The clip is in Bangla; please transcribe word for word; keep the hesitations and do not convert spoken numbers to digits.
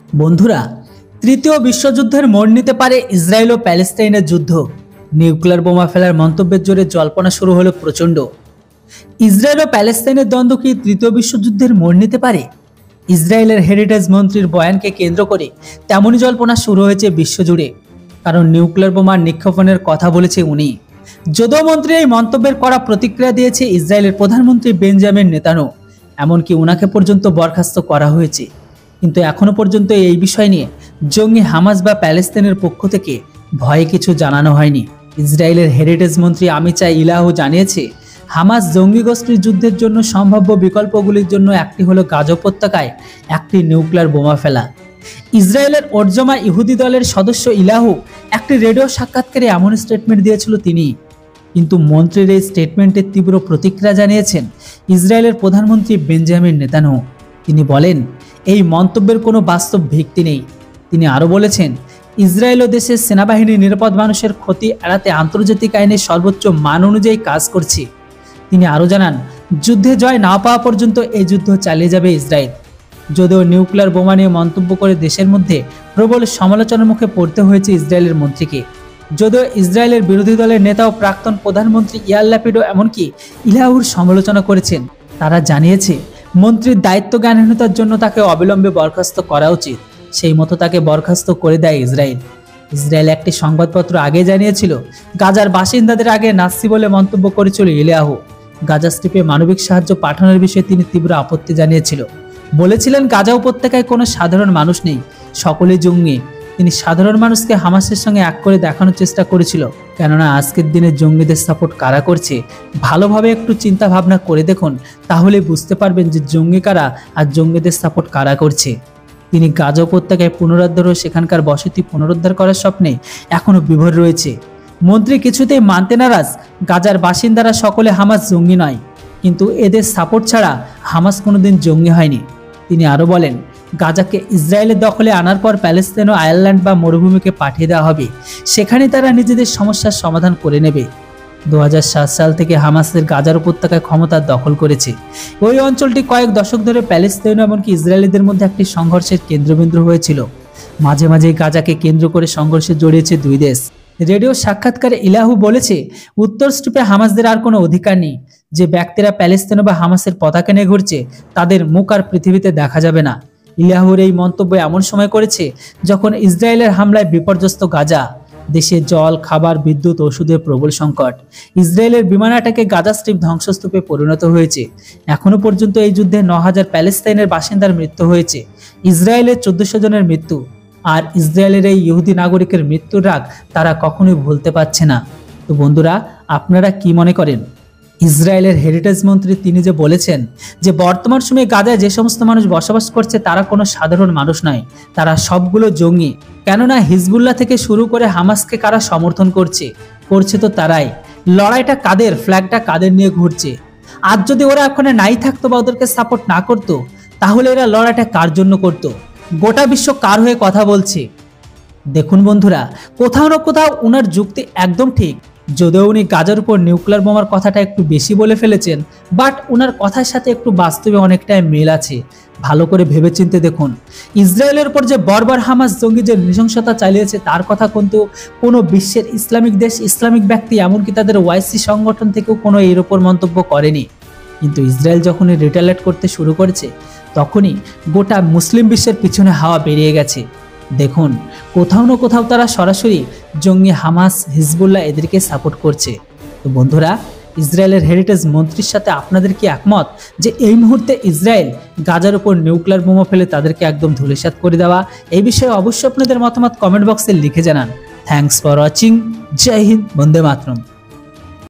বন্ধুরা, তৃতীয় বিশ্বযুদ্ধের মোড় নিতে পারে ইসরায়েল ও প্যালেস্টাইনের যুদ্ধ। নিউক্লিয়ার বোমা ফেলার মন্তব্যের জোরে জল্পনা শুরু হলো প্রচণ্ড। ইসরায়েল ও প্যালেস্টাইনের দ্বন্দ্ব কি তৃতীয় বিশ্বযুদ্ধের মোড় নিতে পারে? ইসরায়েলের হেরিটেজ মন্ত্রীর বয়ানকে কেন্দ্র করে তেমনই জল্পনা শুরু হয়েছে বিশ্বজুড়ে, কারণ নিউক্লিয়ার বোমার নিক্ষেপণের কথা বলেছে উনি। যদিও মন্ত্রী এই মন্তব্যের কড়া প্রতিক্রিয়া দিয়েছে ইসরায়েলের প্রধানমন্ত্রী বেঞ্জামিন নেতানয়াহু, এমনকি উনাকে পর্যন্ত বরখাস্ত করা হয়েছে। কিন্তু এখনো পর্যন্ত এই বিষয় নিয়ে জঙ্গি হামাস বা প্যালেস্তাইনের পক্ষ থেকে ভয়ে কিছু জানানো হয়নি। ইসরায়েলের হেরিটেজ মন্ত্রী আমিচাই ইলাহু জানিয়েছে, হামাস জঙ্গি গোষ্ঠীর যুদ্ধের জন্য সম্ভাব্য বিকল্পগুলির জন্য একটি হলো গাজা উপত্যকায় একটি নিউক্লিয়ার বোমা ফেলা। ইসরায়েলের ওরজমা ইহুদি দলের সদস্য ইলাহু একটি রেডিও সাক্ষাৎকারে এমন স্টেটমেন্ট দিয়েছিল তিনি। কিন্তু মন্ত্রীর এই স্টেটমেন্টের তীব্র প্রতিক্রিয়া জানিয়েছেন ইসরায়েলের প্রধানমন্ত্রী বেঞ্জামিন নেতানয়াহু। তিনি বলেন, এই মন্তব্যের কোনো বাস্তব ভিত্তি নেই। তিনি আরও বলেছেন, ইসরায়েল ও দেশের সেনাবাহিনী নিরাপদ মানুষের ক্ষতি এড়াতে আন্তর্জাতিক আইনের সর্বোচ্চ মান অনুযায়ী কাজ করছে। তিনি আরও জানান, যুদ্ধে জয় না পাওয়া পর্যন্ত এই যুদ্ধ চালিয়ে যাবে ইসরায়েল। যদিও নিউক্লিয়ার বোমা নিয়ে মন্তব্য করে দেশের মধ্যে প্রবল সমালোচনার মুখে পড়তে হয়েছে ইসরায়েলের মন্ত্রীকে। যদিও ইসরায়েলের বিরোধী দলের নেতা ও প্রাক্তন প্রধানমন্ত্রী ইয়ার ল্যাপিডও এমনকি ইলাহুর সমালোচনা করেছেন। তারা জানিয়েছে, মন্ত্রীর দায়িত্ব জ্ঞানহীনতার জন্য তাকে অবিলম্বে বরখাস্ত করা উচিত। সেই মতো তাকে বরখাস্ত করে দেয় ইসরায়েল। ইসরায়েল একটি সংবাদপত্র আগে জানিয়েছিল, গাজার বাসিন্দাদের আগে নাৎসি বলে মন্তব্য করেছিল ইলাহু। গাজা স্ট্রিপে মানবিক সাহায্য পাঠানোর বিষয়ে তিনি তীব্র আপত্তি জানিয়েছিল। বলেছিলেন, গাজা উপত্যকায় কোনো সাধারণ মানুষ নেই, সকলেই জঙ্গি। তিনি সাধারণ মানুষকে হামাসের সঙ্গে এক করে দেখানোর চেষ্টা করেছিল। কেননা আজকের দিনে জঙ্গিদের সাপোর্ট কারা করছে ভালোভাবে একটু চিন্তা ভাবনা করে দেখুন, তাহলে বুঝতে পারবেন যে জঙ্গি কারা আর জঙ্গিদের সাপোর্ট কারা করছে। তিনি গাজা উপত্যকায় পুনরুদ্ধার ও সেখানকার বসতি পুনরুদ্ধার করার স্বপ্নে এখনো বিভোর রয়েছে। মন্ত্রী কিছুতেই মানতে নারাজ, গাজার বাসিন্দারা সকলে হামাস জঙ্গি নয়, কিন্তু এদের সাপোর্ট ছাড়া হামাস কোনোদিন জঙ্গি হয়নি। তিনি আরও বলেন, গাজাকে ইসরায়েলের দখলে আনার পর প্যালেস্তাইন ও আয়ারল্যান্ড বা মরুভূমিকে পাঠিয়ে দেওয়া হবে, সেখানে তারা নিজেদের সমস্যার সমাধান করে নেবে। দু হাজার সাত সাল থেকে হামাসের গাজার উপত্যকায় ক্ষমতা দখল করেছে। ওই অঞ্চলটি কয়েক দশক ধরে প্যালেস্তাইন এমনকি ইসরায়েলিদের মধ্যে একটি সংঘর্ষের কেন্দ্রবিন্দু হয়েছিল। মাঝে মাঝে গাজাকে কেন্দ্র করে সংঘর্ষে জড়িয়েছে দুই দেশ। রেডিও সাক্ষাৎকারে ইলাহু বলেছে, উত্তর স্ট্রিপে হামাসদের আর কোনো অধিকার নেই। যে ব্যক্তিরা প্যালেস্তাইন বা হামাসের পতাকা নিয়ে ঘুরছে তাদের মুখ আর পৃথিবীতে দেখা যাবে না। ইলাহুর এই মন্তব্য এমন সময় করেছে যখন ইসরায়েলের হামলায় বিপর্যস্ত গাজা। দেশে জল, খাবার, বিদ্যুৎ, ওষুধের প্রবল সংকট। ইসরায়েলের বিমান আটাকে গাজা স্ট্রিপ ধ্বংসস্তূপে পরিণত হয়েছে। এখনো পর্যন্ত এই যুদ্ধে ন হাজার প্যালেস্তাইনের বাসিন্দার মৃত্যু হয়েছে। ইসরায়েলের চোদ্দশো জনের মৃত্যু। আর ইসরায়েলের এই ইহুদি নাগরিকের মৃত্যুর রাগ তারা কখনোই ভুলতে পারছে না। তো বন্ধুরা, আপনারা কি মনে করেন? ইসরায়েলের হেরিটেজ মন্ত্রী তিনি যে বলেছেন যে বর্তমান সময়ে গাজায় যে সমস্ত মানুষ বসবাস করছে তারা কোনো সাধারণ মানুষ নয়, তারা সবগুলো জঙ্গি। কেননা হিজবুল্লাহ থেকে শুরু করে হামাসকে কারা সমর্থন করছে করছে তো তারাই। লড়াইটা কাদের, ফ্ল্যাগটা কাদের নিয়ে ঘুরছে? আজ যদি ওরা ওখানে নাই থাকতো বা ওদেরকে সাপোর্ট না করতো, তাহলে এরা লড়াইটা কার জন্য করতো? গোটা বিশ্ব কার হয়ে কথা বলছে? দেখুন বন্ধুরা, কোথাও না কোথাও ওনার যুক্তি একদম ঠিক। যদিও উনি গাজার উপর নিউক্লিয়ার বোমার কথাটা একটু বেশি বলে ফেলেছেন, বাট ওনার কথার সাথে একটু বাস্তবে অনেকটাই মিল আছে। ভালো করে ভেবেচিন্তে দেখুন, ইসরায়েলের উপর যে বর্বর হামাস জঙ্গি যে নৃশংসতা চালিয়েছে তার কথা কিন্তু কোনো বিশ্বের ইসলামিক দেশ, ইসলামিক ব্যক্তি, এমনকি তাদের ওয়াইসি সংগঠন থেকেও কোনো এর ওপর মন্তব্য করেনি। কিন্তু ইসরায়েল যখনই রিটালিয়েট করতে শুরু করেছে তখনই গোটা মুসলিম বিশ্বের পিছনে হাওয়া বেরিয়ে গেছে। দেখুন, কোথাও না কোথাও তারা সরাসরি জঙ্গি হামাস, হিজবুল্লাহ এদেরকে সাপোর্ট করছে। তো বন্ধুরা, ইসরায়েলের হেরিটেজ মন্ত্রীর সাথে আপনাদের কি একমত যে এই মুহূর্তে ইসরায়েল গাজার উপর নিউক্লিয়ার বোমা ফেলে তাদেরকে একদম ধূলিসাৎ করে দেওয়া? এই বিষয়ে অবশ্যই আপনাদের মতামত কমেন্ট বক্সে লিখে জানান। Thanks for watching. জয় হিন্দ, বন্দে মাতরম।